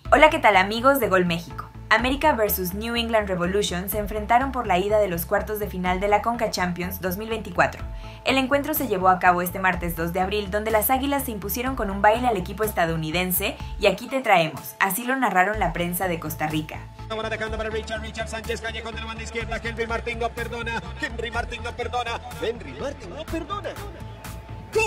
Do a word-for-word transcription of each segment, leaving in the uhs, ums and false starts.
Hola, ¿qué tal amigos de Gol México? América versus New England Revolution se enfrentaron por la ida de los cuartos de final de la Conca Champions dos mil veinticuatro. El encuentro se llevó a cabo este martes dos de abril, donde las Águilas se impusieron con un baile al equipo estadounidense, y aquí te traemos, así lo narraron la prensa de Costa Rica. Ahora atacando para Richard, Richard Sánchez, Callejón de la banda izquierda, Henry Martín no perdona, Henry Martín no perdona, Henry Martín no perdona. ¡Gol!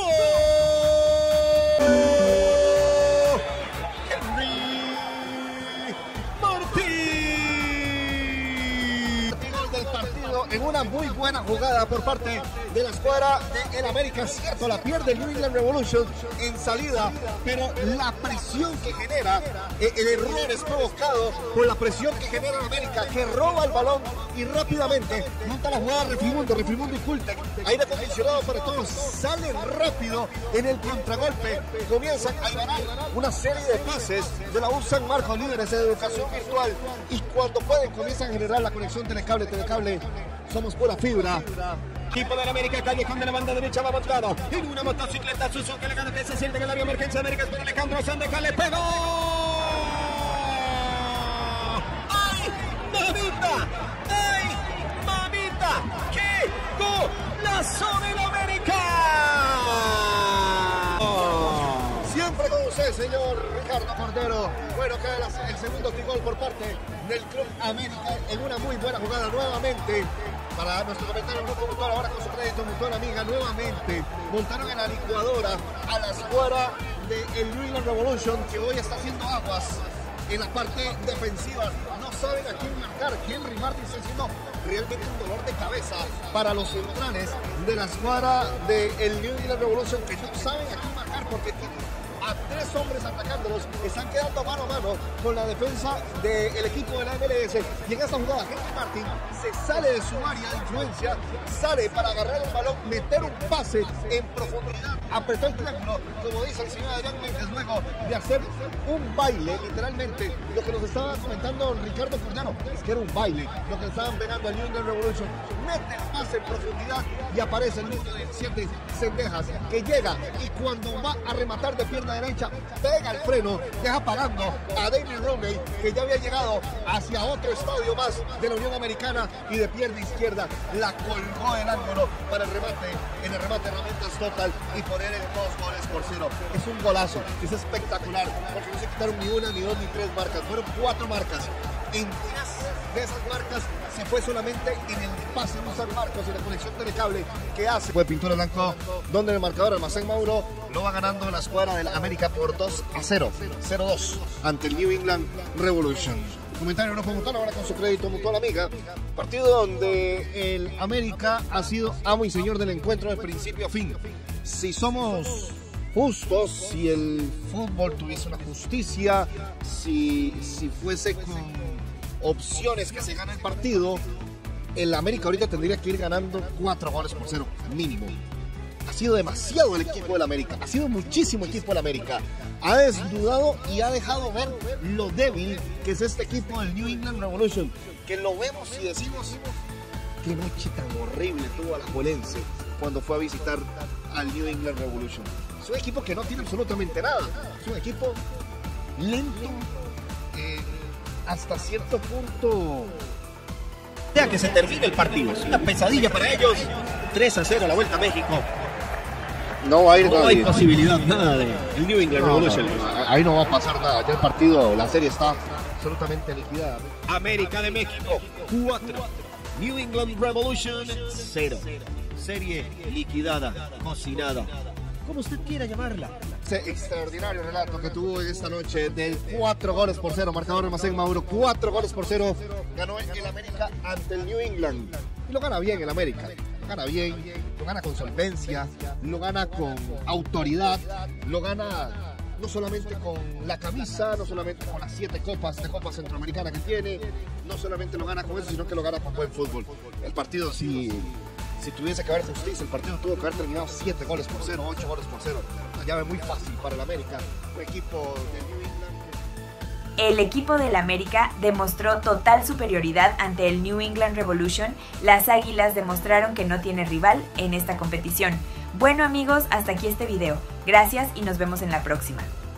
En una muy buena jugada por parte de la escuadra de el América. Cierto, la pierde el New England Revolution en salida, pero la presión que genera, eh, el error es provocado por la presión que genera el América, que roba el balón y rápidamente monta la jugada Refrimundo, Refrimundo y Kultek, aire acondicionado para todos, salen rápido en el contragolpe, comienzan a ganar una serie de pases de la U San Marcos, líderes de educación virtual, y cuando pueden comienzan a generar la conexión telecable, telecable. Somos pura fibra. Equipo de la América, Callejón de la banda derecha va montado en una motocicleta Suzuki elegante. Se siente que la vía emergencia América es para Alejandro Sandeja, le pegó. ¡Ay, mamita! ¡Ay, mamita! ¡Qué golazo de la América! Oh. Siempre con usted, señor Ricardo Cordero. Bueno, cae el segundo gol por parte del Club América en una muy buena jugada nuevamente. Para nuestro comentario en Grupo Mutual, ahora con su crédito Mutual Amiga, nuevamente montaron en la licuadora a la escuadra del New England Revolution, que hoy está haciendo aguas en la parte defensiva. No saben a quién marcar. Henry Martín está haciendo realmente un dolor de cabeza para los centrales de la escuadra del New England Revolution, que no saben a quién marcar porque tienen a tres hombres atacándolos, están quedando mano a mano con la defensa del equipo de la M L S, y en esta jugada Henry Martín se sale de su área de influencia, sale para agarrar el balón, meter un pase en profundidad, apretó el triángulo, como dice el señor Adrián Méndez, luego de hacer un baile, literalmente, lo que nos estaba comentando Ricardo Cordero, es que era un baile, lo que estaban pegando al New England Revolution, mete el pase en profundidad y aparece el número diecisiete, Sendejas, que llega y cuando va a rematar de pierna derecha, pega el freno, deja parando a David Romney, que ya había llegado hacia otro estadio más de la Unión Americana, y de pierna izquierda la colgó el ángulo para el remate, en el remate herramientas total, y poner el dos goles por cero. Es un golazo, es espectacular, porque no se quitaron ni una, ni dos, ni tres marcas, fueron cuatro marcas. En tres de esas marcas se fue solamente en el pase de San Marcos y la conexión telecable que hace. Fue pintura blanco, donde el marcador Almacén Mauro lo va ganando la escuadra del América por dos a cero, cero dos ante el New England Revolution. Comentario no fue mutual, ahora con su crédito Mutual Amiga. Partido donde el América ha sido amo y señor del encuentro de principio a fin. Si somos justos, si el fútbol tuviese una justicia, si, si fuese con opciones que se gane el partido, el América ahorita tendría que ir ganando cuatro goles por cero mínimo. Ha sido demasiado el equipo del América, ha sido muchísimo equipo del América. Ha desnudado y ha dejado ver lo débil que es este equipo del New England Revolution, que lo vemos y decimos qué noche tan horrible tuvo Alajuelense cuando fue a visitar al New England Revolution. Es un equipo que no tiene absolutamente nada, es un equipo lento, eh, hasta cierto punto. Ya que se termine el partido, es una pesadilla para ellos. tres a cero la vuelta a México. No va a ir No hay posibilidad nada de el New England no, Revolution. No, no, ahí no va a pasar nada. Ya el partido, la serie está absolutamente liquidada. América de México cuatro, New England Revolution cero. Serie liquidada, cocinada, como usted quiera llamarla. Ese extraordinario relato que tuvo en esta noche del cuatro goles por cero, marcador Almacén Mauro, cuatro goles por cero, ganó el América ante el New England. Y lo gana bien el América, lo gana bien, lo gana con solvencia, lo gana con autoridad, lo gana no solamente con la camisa, no solamente con las siete copas de Copa Centroamericana que tiene, no solamente lo gana con eso, sino que lo gana con buen fútbol. El partido, si, si tuviese que haber justicia, el partido tuvo que haber terminado siete goles por cero, ocho goles por cero. Una llave muy fácil para el América, un equipo de New England. El equipo del América demostró total superioridad ante el New England Revolution. Las Águilas demostraron que no tiene rival en esta competición. Bueno amigos, hasta aquí este video. Gracias y nos vemos en la próxima.